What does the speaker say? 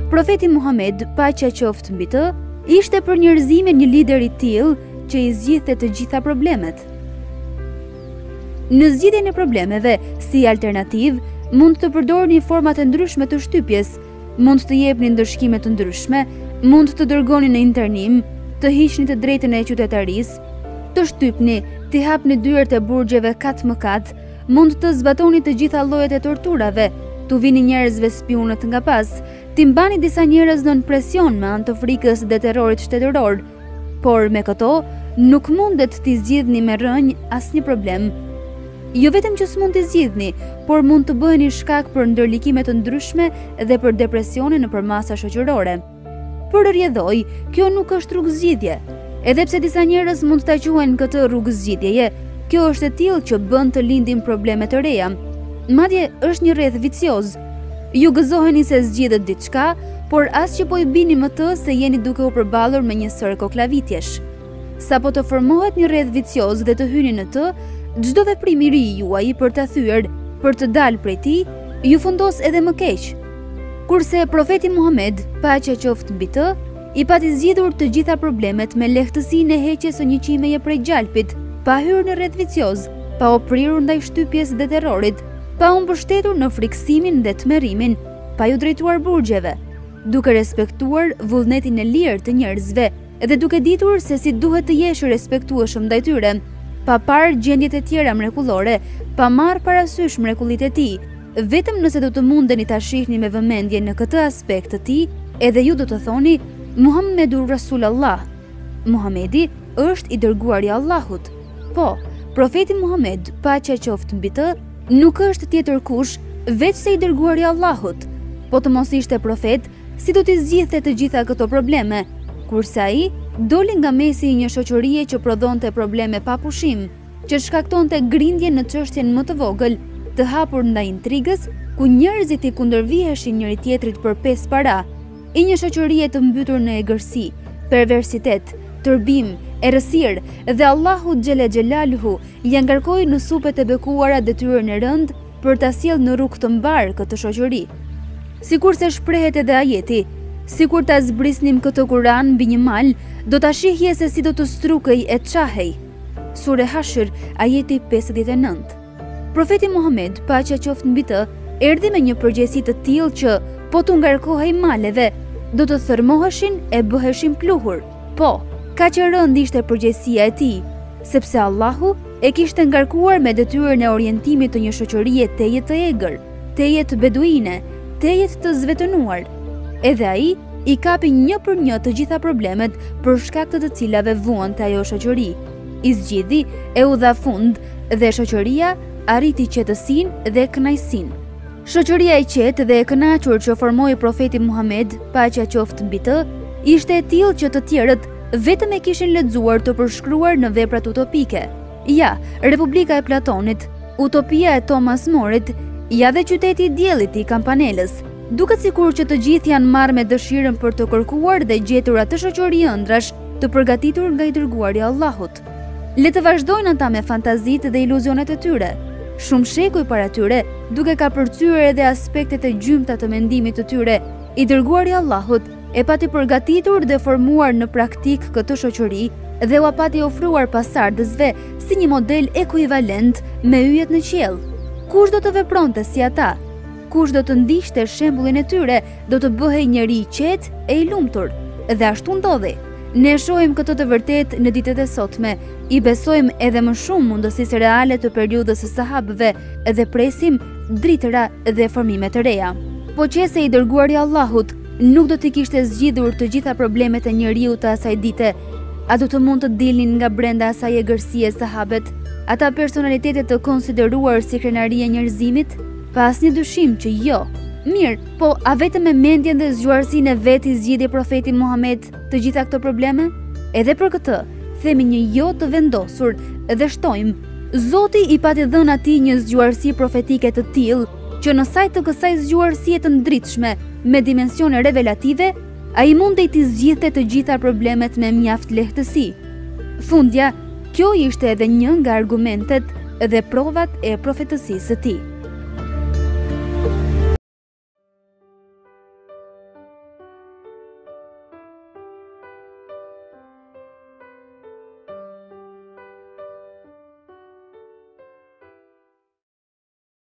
Profeti Muhammed, paqja qoftë mbi të, ishte për njerëzimin një lider I tillë që I zgjidhte të gjitha problemet. Në zgjidhjen e problemeve, si alternativë, mund të përdorni forma të ndryshme të shtypjes, mund të jepni ndëshkime të ndryshme, mund të dërgoni në internim, të hiqni të drejtën e qytetarisë, të shtypni, të hapni dyert e burgjeve kat më kat, mund të zbatoni të gjitha llojet e torturave, t'u vini njerëzve spionët nga pas, t'i mbani disa njerëz nën presion me anë të frikës dhe terrorit shtetëror, por me këto nuk mundet t'i zgjidhni me rënj asnjë problem. Jo vetëm që s'mund t'i zgjidhni, por mund të bëheni shkak për ndërlikime të ndryshme dhe për depresione nëpër masa shoqërore. Për rrjedhoj, kjo nuk është rrugë zgjidhje. Edhe pse disa njerëz mund ta quajnë këtë rrugë zgjidhjeje, kjo është e tillë që bën të lindin probleme të reja. Madje është një rreth vicioz. Ju gëzoheni se zgjidhet diçka, por as që po I bini më të se jeni duke u përballur me një sër koklavitjesh. Sapo të formohet një rreth vicioz dhe të hyni në të, çdo veprim I ri juaj për ta thyer, për të dalë prej tij, ju fundos edhe më keq. Kurse profeti Muhammed, paqja qoftë mbi të, I pati zgjidhur të gjitha problemet me lehtësinë e heqjes së një qimeje prej gjalpit, pa hyrë në rreth vicioz, pa u prirur ndaj shtypjes dhe terrorit, pa u mbështetur në frikësimin dhe tmerrimin, pa ju drejtuar burgjeve, duke respektuar vullnetin e lirë të njerëzve dhe duke ditur se si duhet të jesh respektueshëm ndaj tyre, pa parë gjendjet e tjera mrekullore, pa marrë parasysh mrekullitë e tij. Vetëm nëse do të mundeni ta shihni me vëmendje në këtë aspekt të tij, edhe ju do të thoni Muhammedur Rasulullah. Muhamedi është I dërguari I Allahut. Po, profeti Muhammed, paqja qoftë mbi të, nuk është tjetër kush veç se I dërguari I Allahut. Po të mos ishte profet, si do t'i zgjidhte të gjitha këto probleme, kurse ai doli nga mesi I një shoqërie që prodhonte probleme pa pushim, që shkaktonte grindje në çështjen më të vogël, të hapur ndaj intrigës, ku njerëzit I kundërviheshin njëri tjetrit për pes para, I një shoqërie të mbytur në egërsi, perversitet, tërbim, errësirë dhe Allahu xhele xhelaluhu ja ngarkoi në supet e bekuara detyrën e rënd për ta sjellë në rrugë të mbar këtë shoqëri. Sikurse shprehet edhe ajeti, sikur ta zbrisnim këtë Kur'an mbi një mal, do ta shihje se si do të strukej e çahej. Sure Hashr, ajeti 59. Profeti Muhammed, paqja qoftë mbi të, erdhi me një përgjegjësi të tillë që po t'u ngarkohej maleve, do të thërmoheshin e bëheshin pluhur. Po, kaq e rëndë ishte përgjegjësia e tij, sepse Allahu e kishte ngarkuar me detyrën e orientimit të një shoqërie teje të egër, teje të beduine, teje të zvetënuar. Edhe ai I kapi një për një të gjitha problemet për shkak të cilave vuante ajo shoqëri. I zgjidhi, e u dha fund dhe shoqëria arriti qetësinë dhe kënaqësinë. Shoqëria e qetë dhe e kënaqur që formoi profeti Muhammed, paqja qoftë mbi të, ishte e tillë që të tjerët vetëm e kishin lexuar të përshkruar në veprat utopike. Ja, Republika e Platonit, Utopia e Thomas Morit, ja dhe Qyteti I Diellit I Kampanelës. Duket sikur që të gjithë janë marrë me dëshirën për të kërkuar dhe gjetur atë shoqëri ëndrash të përgatitur nga I dërguari I Allahut. Le të vazhdojnë ata me fantazitë dhe iluzionet e tyre. Shumë shekuj para tyre, duke ka përcyer edhe aspektet e gjymta të mendimit të tyre, I dërguari I Allahut e pati përgatitur dhe formuar në praktik këtë shoqëri dhe u pati ofruar pasardhësve si një model ekuivalent me yjet në qiell. Kush do të vepronte si ata? Kush do të ndiqte shembullin e tyre, do të bëhej njeri I qetë e I lumtur. Dhe ashtu ndodhi. Ne shohim këtë të vërtet në ditët e sotme, I besojmë edhe më shumë mundësisë reale të periudhës së sahabëve dhe presim dritëra dhe formime të reja. Po qese I dërguari I Allahut nuk do t'i kishte zgjidhur të gjitha problemet e njeriu të asaj dite, a do të mund të dilnin nga brenda asaj egërsie sahabet, ata personalitetet të konsideruar si krenaria e njerëzimit? Pa asnjë dyshim që jo. Mirë, po a vetëm me mendjen dhe zgjuarsinë e vet I zgjidhje profeti Muhammed të gjitha këto probleme? Edhe për këtë, themi një jo të vendosur dhe shtojmë, Zoti I pati dhënë atij një zgjuarsi profetike të tillë që në sajt të kësaj zgjuarsie të ndritshme me dimensione revelative, ai mundej t'i zgjidhte të gjitha problemet me mjaft lehtësi. Fundja, kjo ishte edhe një nga argumentet dhe provat e profetësisë së tij.